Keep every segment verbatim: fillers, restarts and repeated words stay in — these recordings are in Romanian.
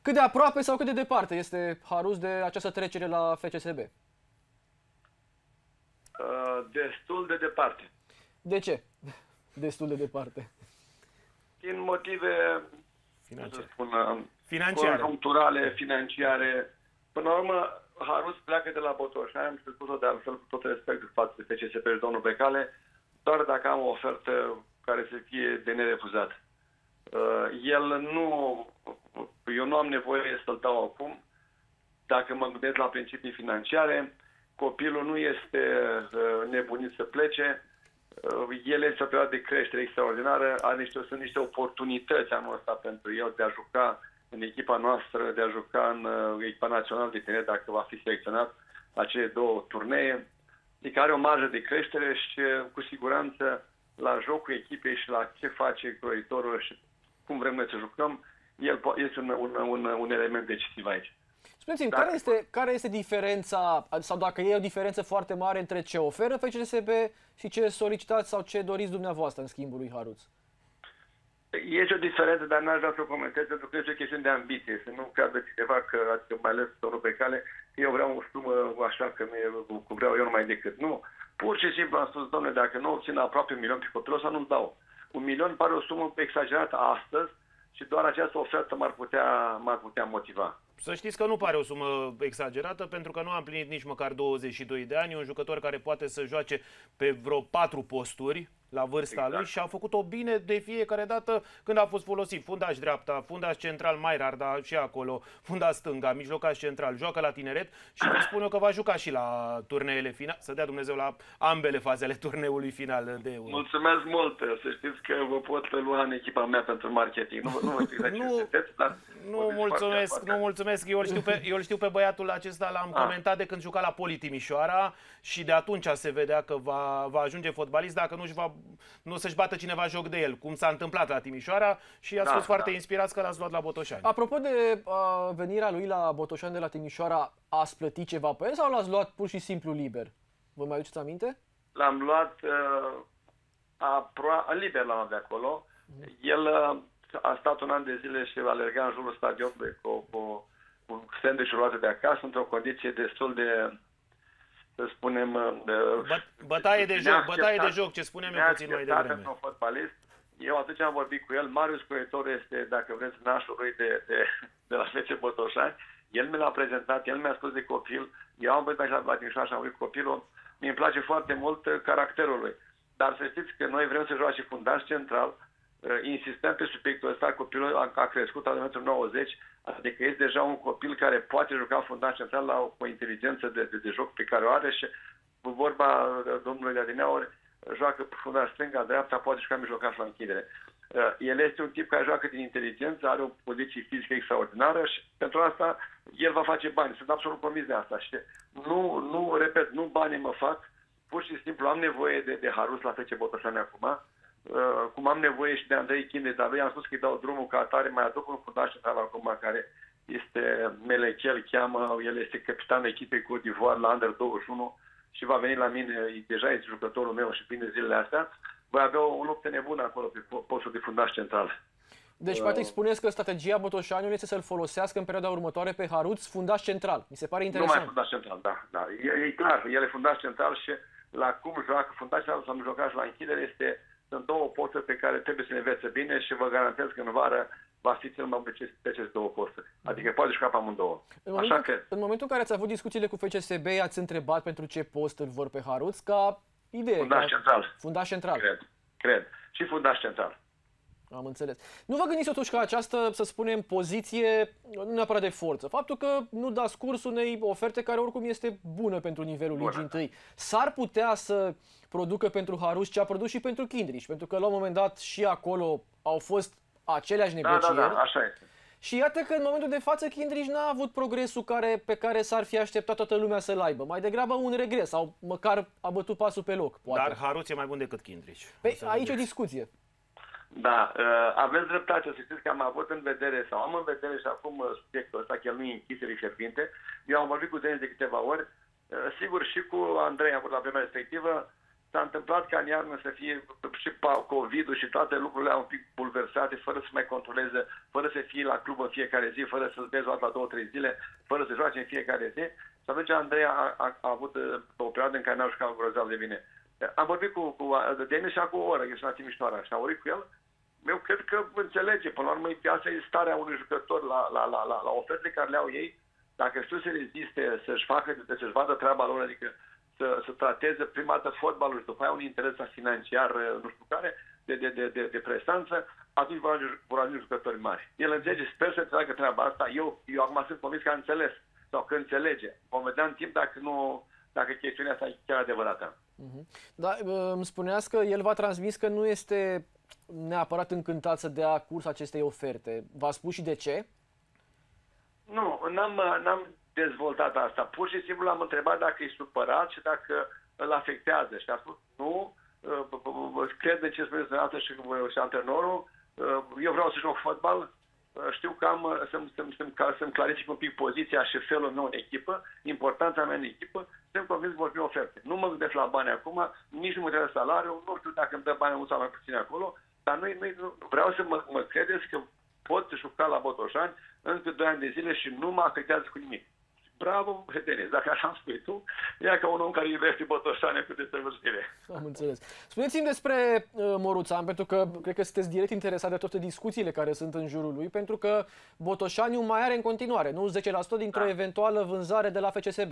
Cât de aproape sau cât de departe este Harus de această trecere la F C S B? Uh, destul de departe. De ce? Destul de departe. Din motive financiare, spun, financiare. conjuncturale, financiare. Până la urmă, Harus pleacă de la Botoșani, și spus-o de altfel cu tot respectul față de F C S B și domnul Becale, doar dacă am o ofertă care să fie de nerefuzat. El nu... Eu nu am nevoie să-l dau acum. Dacă mă gândesc la principii financiare, copilul nu este nebunit să plece. El este o perioadă de creștere extraordinară, are niște, sunt niște oportunități anul ăsta pentru el de a juca în echipa noastră, de a juca în echipa națională de tineret, dacă va fi selecționat la cele două turnee. Adică are o marjă de creștere și cu siguranță la jocul echipei și la ce face croitorul și cum vrem noi să jucăm, el este un, un, un, un element decisiv aici. Spuneți-mi, care este, care este diferența, sau dacă e o diferență foarte mare între ce oferă F C S B și ce solicitați sau ce doriți dumneavoastră în schimbul lui Harus? Este o diferență, dar n-aș vrea să o comentez, pentru că este o chestiune de ambiție. Să nu creadă cineva că, adică mai ales domnul Becale, că eu vreau o sumă așa, că nu cu vreau eu numai decât. Nu. Pur și simplu am spus, domnule, dacă nu obțin aproape un milion pe copilul ăsta, nu-l dau. Un milion pare o sumă exagerată astăzi și doar această ofertă m-ar putea, m-ar putea motiva. Să știți că nu pare o sumă exagerată, pentru că nu a împlinit nici măcar douăzeci și doi de ani. E un jucător care poate să joace pe vreo patru posturi la vârsta exact. lui și a făcut-o bine de fiecare dată când a fost folosit. Fundaș dreapta, fundaș central mai rar, dar și acolo, fundaș stânga, mijlocaș central, joacă la tineret și vă spun eu că va juca și la turneele finale, să dea Dumnezeu la ambele faze ale turneului final de Euro. Mulțumesc mult, să știți că vă pot lua în echipa mea pentru marketing. Nu, nu, nu, dar nu mulțumesc, foarte, nu mulțumesc. Eu îl știu pe, eu îl știu pe băiatul acesta, l-am comentat de când juca la Poli Timișoara și de atunci se vedea că va, va ajunge fotbalist dacă nu-și va nu o să-și bată cineva joc de el, cum s-a întâmplat la Timișoara și ați da, fost foarte da. inspirați că l-ați luat la Botoșani. Apropo de uh, venirea lui la Botoșani de la Timișoara, ați plătit ceva pe el sau l-ați luat pur și simplu liber? Vă mai aduceți aminte? L-am luat uh, apro- liber l-am de acolo. Mm. El uh, a stat un an de zile și alerga în jurul stadionului cu, cu un sandwich luate de acasă, într-o condiție destul de, să spunem... Bă, bătaie de joc, bătaie de joc, ce spuneam eu puțin mai devreme. Un fotbalist. Eu atunci am vorbit cu el. Marius Croitor este, dacă vreți, nașul lui de, de, de la F C Botoșani. El mi l-a prezentat, el mi-a spus de copil. Eu am venit așa la Timișoara și am vorbit copilul. Mi-mi place foarte mult caracterul lui. Dar să știți că noi vrem să joace fundaș central. Insistăm pe subiectul ăsta, copilul a, a crescut la metru nouăzeci, adică este deja un copil care poate juca fundaș central la o, o inteligență de, de, de joc pe care o are și vorba domnului de adineauri, joacă fundaș stânga, dreapta, poate juca mijlocaș la închidere. El este un tip care joacă din inteligență, are o poziție fizică extraordinară și pentru asta el va face bani. Sunt absolut convins de asta. Și nu, nu, repet, nu banii mă fac, pur și simplu am nevoie de, de Harus la F C Botoșani acum. Uh, cum am nevoie și de Andrei Chinde, dar lui am spus că îi dau drumul ca atare, mai aduc un fundaș central acum care este Melechel, cheamă, el este capitanul echipei Côte d'Ivoire la Under douăzeci și unu și va veni la mine, deja este jucătorul meu și vine zilele astea, voi avea o, o luptă nebună acolo pe postul de fundaș central. Deci, practic, uh, spuneți că strategia Botoșaniului este să-l folosească în perioada următoare pe Harus fundaș central. Mi se pare interesant. Nu mai fundaș central, da. da. E, e clar, el e fundaș central și la cum joacă fundaș central sau mijlocaș la închidere este... Sunt două posturi pe care trebuie să le învețe bine și vă garantez că în vară va fi cel mai bun pe aceste două posturi. Adică poate juca pe amândouă. În momentul, Așa că... în momentul în care ați avut discuțiile cu F C S B, ați întrebat pentru ce post îl vor pe Harus ca idee? Fundaș ca... central. Fundaș central. Cred. Cred. Și fundaș central. Am înțeles. Nu vă gândiți totuși că această, să spunem, poziție, nu neapărat de forță, faptul că nu dați curs unei oferte care oricum este bună pentru nivelul ligii întâi, s-ar putea să producă pentru Harus ce a produs și pentru Kindrich, pentru că la un moment dat și acolo au fost aceleași negocieri. Da, da, da, așa este. Și iată că în momentul de față Kindrich n-a avut progresul care, pe care s-ar fi așteptat toată lumea să-l aibă. Mai degrabă un regres sau măcar a bătut pasul pe loc. Poate. Dar Harus e mai bun decât Kindrich. Păi aici o discuție. Da, uh, aveți dreptate, să știți că am avut în vedere, sau am în vedere și acum subiectul ăsta, că el nu e închis, fierbinte. Eu am vorbit cu Denis de câteva ori, uh, sigur și cu Andrei am vorbit la vremea respectivă, s-a întâmplat ca în iarnă să fie și COVID-ul și toate lucrurile un pic bulversate, fără să mai controleze, fără să fie la club în fiecare zi, fără să-l vezi la două, trei zile, fără să joace în fiecare zi. Și atunci Andrei a, a, a avut o perioadă în care n-a jucat grozav de bine. Am vorbit cu, cu Denis și cu o oră, că și la Timișoara, și am vorbit cu el. Eu cred că înțelege, până la urmă, asta e starea unui jucător la, la, la, la, la ofertele care le au ei. Dacă știu să reziste, să-și facă, să-și vadă treaba lor, adică să, să trateze prima dată fotbalul și după aia un interes financiar, nu știu care, de, de, de, de, de prestanță, atunci vor ajunge, vor ajunge jucători mari. El înțelege, sper să înțeleagă treaba asta. Eu, eu acum sunt convins că a înțeles sau că înțelege. Vom vedea în timp dacă, nu, dacă chestiunea asta e chiar adevărată. Da, îmi spuneați că el v-a transmis că nu este neapărat încântat să dea curs acestei oferte. V-a spus și de ce? Nu, n-am dezvoltat asta. Pur și simplu l-am întrebat dacă e supărat și dacă îl afectează. Și a spus, nu, cred de ce spuneți dumneavoastră și, și antrenorul, eu vreau să joc fotbal, știu că am să-mi să să să clarific un pic poziția și felul meu în echipă, importanța mea în echipă, sunt convins că vor fi oferte. Nu mă gândesc la bani acum, nici nu mă trebuie salariul, nu știu dacă îmi dă bani mult sau mai puțin acolo, dar nu, nu, vreau să mă, mă credeți că pot juca la Botoșani încă doi ani de zile și nu mă afectează cu nimic. Bravo, Denis, dacă așa îmi spui tu, e ca un om care iubește Botoșani cu desăvârșire. Am înțeles. Spuneți-mi despre uh, Moruțan, pentru că cred că sunteți direct interesat de toate discuțiile care sunt în jurul lui, pentru că Botoșaniu mai are în continuare, nu zece la sută dintr-o da. eventuală vânzare de la F C S B.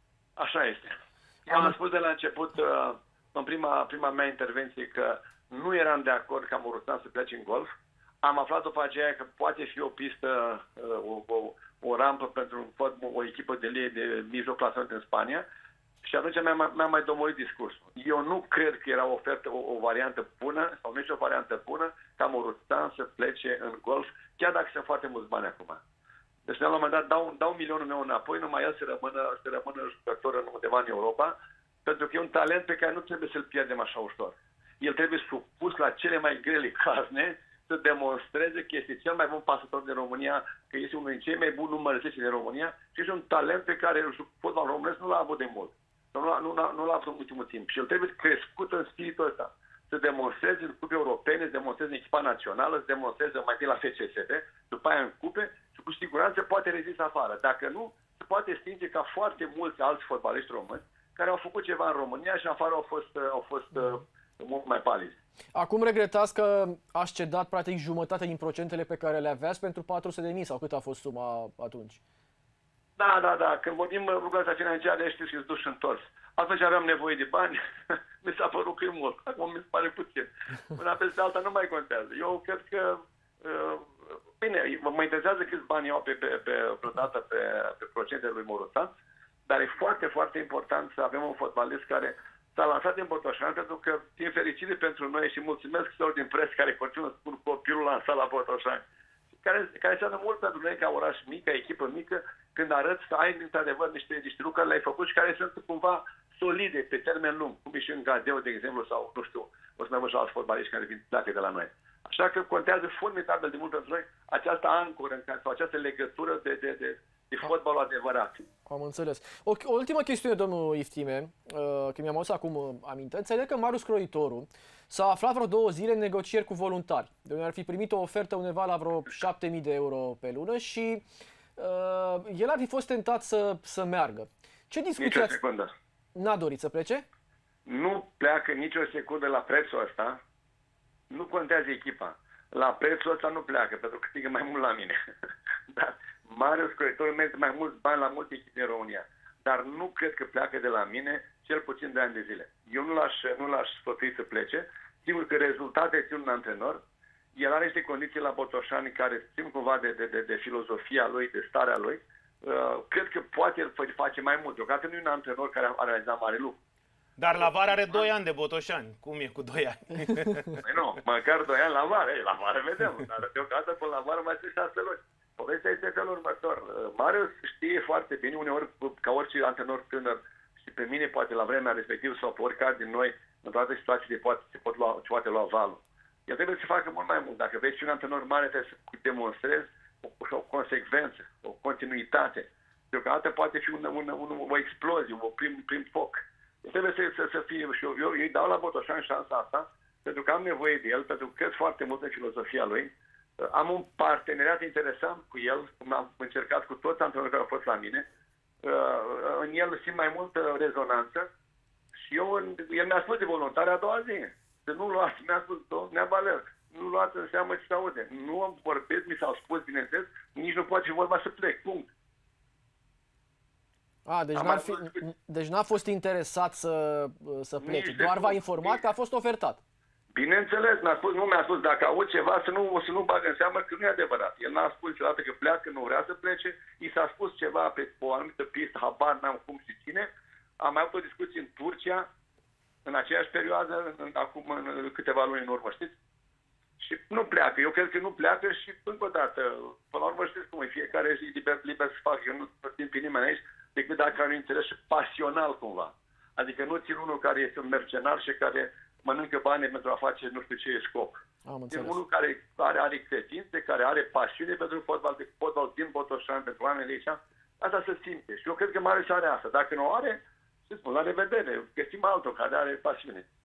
Așa este. Eu am, am spus de la început, uh, în prima, prima mea intervenție, că nu eram de acord ca Moruțan să plece în golf. Am aflat după aceea că poate fi o pistă, o, o, o rampă pentru o echipă de, de mijloc clasament în Spania și atunci mi-am mi mai domorit discursul. Eu nu cred că era o ofertă, o, o variantă bună sau nici o variantă bună ca Moruțan să plece în golf, chiar dacă sunt foarte mulți bani acum. Deci la un moment dat dau, dau milionul meu înapoi, numai el să rămână, să rămână jucător în undeva în Europa, pentru că e un talent pe care nu trebuie să-l pierdem așa ușor. El trebuie supus la cele mai grele cazne, să demonstreze că este cel mai bun pasător din România, că este unul din cei mai buni număr zece din România și este un talent pe care fotbalul românesc nu l-a avut de mult. Nu l-a, nu, nu l-a avut în ultimul timp. Și el trebuie crescut în spiritul ăsta. Să demonstreze în cupe europene, să demonstreze în echipa națională, să demonstreze mai întâi la F C S B, după aia în cupe și cu siguranță poate rezista afară. Dacă nu, se poate stinge ca foarte mulți alți fotbaliști români care au făcut ceva în România și în afară au fost, au fost uh, mult mai palizi. Acum regretați că ați cedat practic jumătate din procentele pe care le aveați pentru patru sute de mii sau cât a fost suma atunci? Da, da, da. Când vorbim lucrurile financiare, știți că-s duși întors. Atunci aveam nevoie de bani, mi s-a părut că e mult. Acum mi se pare puțin. Una peste alta nu mai contează. Eu cred că, bine, mă interesează câți bani iau pe, pe, pe, vreodată pe, pe procentele lui Moruțan, dar e foarte, foarte important să avem un fotbalist care s-a lansat din Botoșani, pentru că, din fericire pentru noi și mulțumesc celor din presă care continuă să spun copilul lansat la Botoșani, care, care înseamnă mult pentru noi ca oraș mic, ca echipă mică, când arăți că ai, într-adevăr, niște, niște lucruri care le-ai făcut și care sunt cumva solide, pe termen lung, cum e și în Gadeu, de exemplu, sau, nu știu, o să mai văd și alți fotbaliști care vin pleacă de la noi. Așa că contează formidabil de mult pentru noi această ancoră în care, sau această legătură de, de, de, de fotbalul adevărat. Am înțeles. O, o ultimă chestiune, domnul Iftime, uh, că mi-am auzit acum uh, aminte. Înțeleg că Marius Croitoru s-a aflat vreo două zile în negocieri cu voluntari, de unde ar fi primit o ofertă undeva la vreo șapte mii de euro pe lună și uh, el ar fi fost tentat să, să meargă. Ce discuții ați... secundă. N-a dorit să plece? Nu pleacă nicio secundă la prețul ăsta. Nu contează echipa. La prețul ăsta nu pleacă, pentru că câștigă mai mult la mine. Dar Marius Croitoru merge mai mulți bani la multe echipe în România. Dar nu cred că pleacă de la mine cel puțin de ani de zile. Eu nu l-aș, nu l-aș sfătui să plece. Sigur că rezultate țin un antrenor. El are niște condiții la Botoșani care țin cumva de, de, de, de filozofia lui, de starea lui. Uh, cred că poate el face mai mult. Deocamdată nu e un antrenor care a realizat mare lucru. Dar la vară are doi ani de Botoșani. Cum e cu doi ani? Păi nu, măcar doi ani la vară. Ei, la vară vedem. Dar deocamdată până la vară mai sunt șase luni. Povestea este felul următor. Marius știe foarte bine, uneori, ca orice antrenor tânăr, și pe mine poate la vremea respectivă sau pe oricare din noi, în toate situațiile poate, se pot lua, poate lua valul. El trebuie să facă mult mai mult. Dacă vezi și un antrenor mare, trebuie să demonstrezi o, o consecvență, o continuitate. Deocamdată poate fi un, un, un, o explozie, un prim, prim foc. trebuie să, să, să fie și eu, eu îi dau la Botoșani șansa asta, pentru că am nevoie de el, pentru că cred foarte mult în filozofia lui. Am un parteneriat interesant cu el, cum am încercat cu toți antrenorii care au fost la mine. În el simt mai multă rezonanță și eu, el mi-a spus de voluntare a doua zi. Să nu luați, mi-a spus, Nea Balerc, nu luați în seamă ce se aude. Nu am vorbit, mi s-au spus, bineînțeles, nici nu poate fi vorba să plec, punct. A, deci, n-ar fi, deci n-a fost interesat să, să plece, doar v-a informat că a fost ofertat. Bineînțeles, mi-a spus, nu mi-a spus, dacă aud ceva, să nu, să nu bag în seamă că nu e adevărat. El n-a spus niciodată că pleacă, nu vrea să plece, i s-a spus ceva pe o anumită pistă, habar n-am cum și cine. Am mai avut o discuție în Turcia, în aceeași perioadă, în, acum în câteva luni în urmă, știți? Și nu pleacă, eu cred că nu pleacă și încă o dată, până la urmă știți cum e, fiecare e liber, liber să facă, eu nu țin pe nimeni aici, decât dacă are un interes și pasional cumva. Adică nu țin unul care este un mercenar și care mănâncă bani pentru a face nu știu ce e scop. Am țin unul care are, are credințe, care are pasiune pentru fotbal, de fotbal din Botoșani, pentru oamenii aici, asta se simte. Și eu cred că Marius are asta. Dacă nu o are, să spun, la revedere, găsim altul care are pasiune.